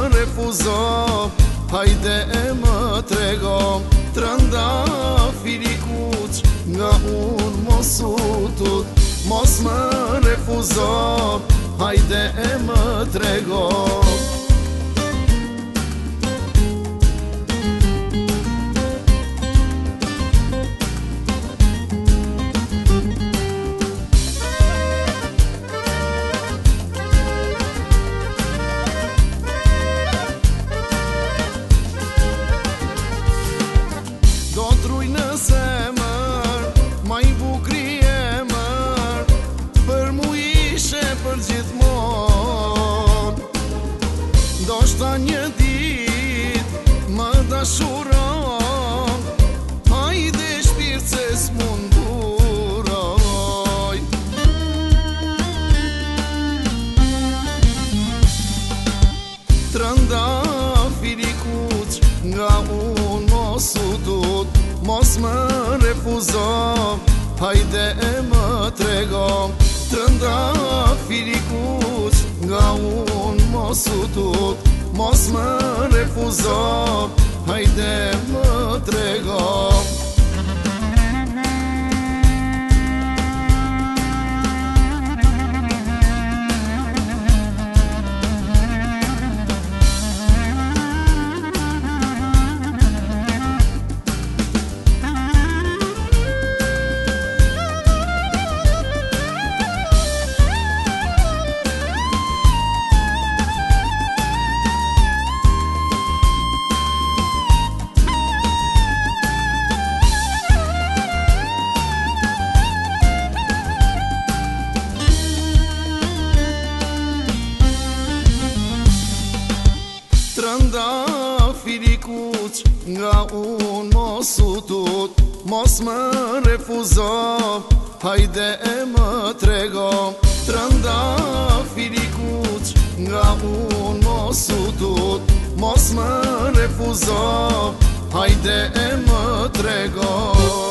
refuzo, hajde më trego trëndafiri kuq, nga unë mos u tut. Mos më refuzo, hajde më trego. Do t'ruj në zemër, ma i bukri e mër, për mu ishe për gjithmon. Do shta një dit më dashuron, hajde shpirt se s'munduroj. Trëndafiri kuq, nga unë mos u tut. Mos më refuzo, hajde më trego trëndafiri kuq, nga unë mos u tut. Mos më refuzo, hajde më trego. Trëndafiri kuq, nga unë mos u tut. Mos më refuzo, hajde më trego trëndafiri kuq, nga unë mos u tut. Mos më refuzo, hajde më trego.